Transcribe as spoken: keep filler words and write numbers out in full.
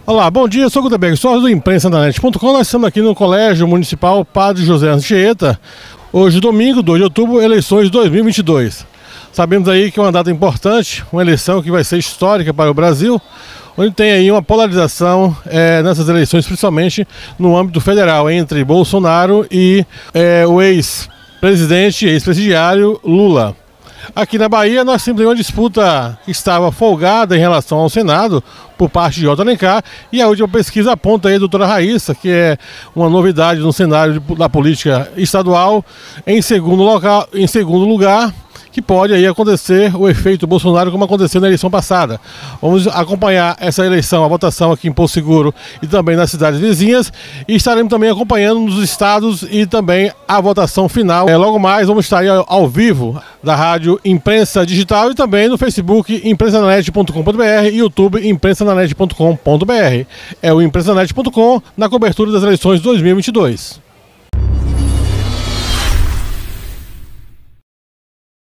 Olá, bom dia, eu sou o Gutenberg, sou do imprensa na net ponto com. Nós estamos aqui no Colégio Municipal Padre José Anchieta. Hoje, domingo, dois de outubro, eleições dois mil e vinte e dois. Sabemos aí que é uma data importante, uma eleição que vai ser histórica para o Brasil, onde tem aí uma polarização é, nessas eleições, principalmente no âmbito federal, entre Bolsonaro e é, o ex-presidente, ex-presidiário Lula. Aqui na Bahia nós temos uma disputa que estava folgada em relação ao Senado por parte de Otto Alencar, e a última pesquisa aponta aí a doutora Raíssa, que é uma novidade no cenário da política estadual, em segundo, local, em segundo lugar, que pode aí acontecer o efeito Bolsonaro como aconteceu na eleição passada. Vamos acompanhar essa eleição, a votação aqui em Porto Seguro e também nas cidades vizinhas, e estaremos também acompanhando nos estados e também a votação final. É, logo mais vamos estar aí ao, ao vivo da rádio Imprensa Digital e também no Facebook imprensa na net ponto com ponto br e YouTube imprensa na net ponto com ponto br. É o imprensa na net ponto com na cobertura das eleições dois mil e vinte e dois.